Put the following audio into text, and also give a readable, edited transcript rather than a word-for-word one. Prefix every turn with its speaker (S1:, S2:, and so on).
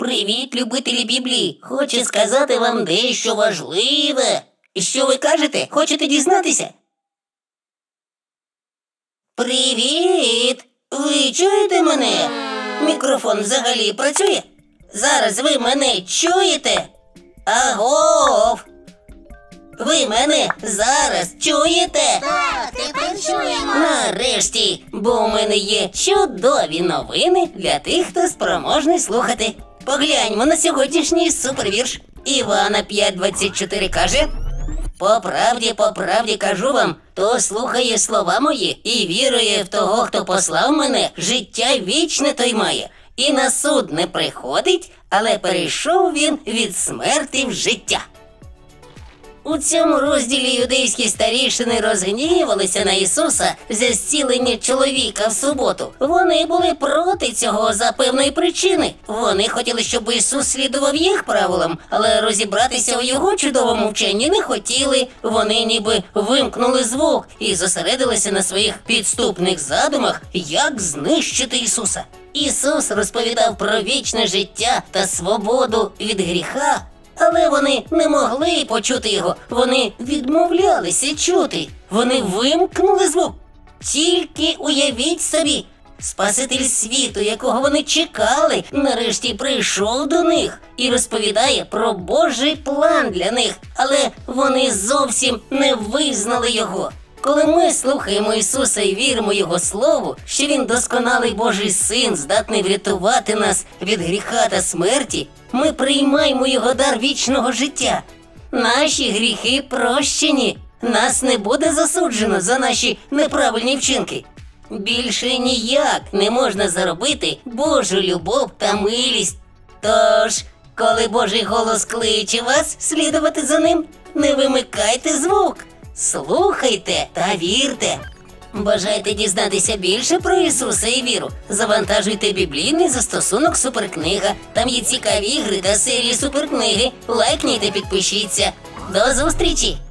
S1: Привіт, любителі Біблії! Хочу сказати вам дещо важливе. Що ви кажете? Хочете дізнатися? Привіт! Ви чуєте мене? Мікрофон взагалі працює? Зараз ви мене чуєте? Агов! Ви мене зараз чуєте?
S2: Так, тепер чуємо.
S1: Нарешті, бо у мене є чудові новини для тих, хто спроможний слухати. Погляньмо на сьогоднішній супервірш. Івана 5:24 каже: по правді кажу вам, хто слухає слова мої і вірує в того, хто послав мене, життя вічне той має. І на суд не приходить, але перейшов він від смерти в життя. У цьому розділі юдейські старішини розгнівалися на Ісуса за зцілення чоловіка в суботу. Вони були проти цього за певної причини. Вони хотіли, щоб Ісус слідував їх правилам, але розібратися у його чудовому вченні не хотіли. Вони ніби вимкнули звук і зосередилися на своїх підступних задумах, як знищити Ісуса. Ісус розповідав про вічне життя та свободу від гріха. Але вони не могли почути його, вони відмовлялися чути. Вони вимкнули звук. Тільки уявіть собі, Спаситель світу, якого вони чекали, нарешті прийшов до них і розповідає про Божий план для них. Але вони зовсім не визнали його. Коли ми слухаємо Ісуса і віримо Його Слову, що Він досконалий Божий Син, здатний врятувати нас від гріха та смерті, ми приймаємо Його дар вічного життя. Наші гріхи прощені, нас не буде засуджено за наші неправильні вчинки. Більше ніяк не можна заробити Божу любов та милість. Тож, коли Божий голос кличе вас слідувати за ним, не вимикайте звук. Слухайте та вірте. Бажаєте дізнатися більше про Ісуса і віру? Завантажуйте біблійний застосунок «Суперкнига». Там є цікаві ігри та серії суперкниги. Лайкніть та підпишіться. До зустрічі!